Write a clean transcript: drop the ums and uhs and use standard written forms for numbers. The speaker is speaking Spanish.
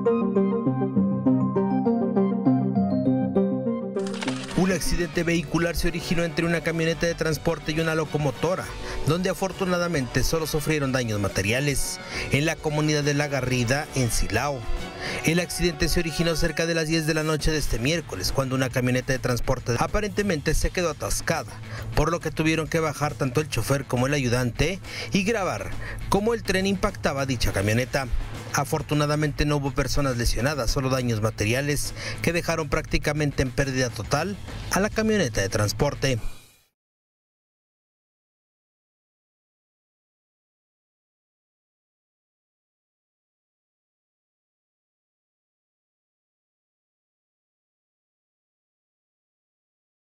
Un accidente vehicular se originó entre una camioneta de transporte y una locomotora, donde afortunadamente solo sufrieron daños materiales, en la comunidad de La Garrida, en Silao. El accidente se originó cerca de las 10 de la noche de este miércoles, cuando una camioneta de transporte aparentemente se quedó atascada, por lo que tuvieron que bajar tanto el chofer como el ayudante y grabar cómo el tren impactaba dicha camioneta. Afortunadamente no hubo personas lesionadas, solo daños materiales que dejaron prácticamente en pérdida total a la camioneta de transporte.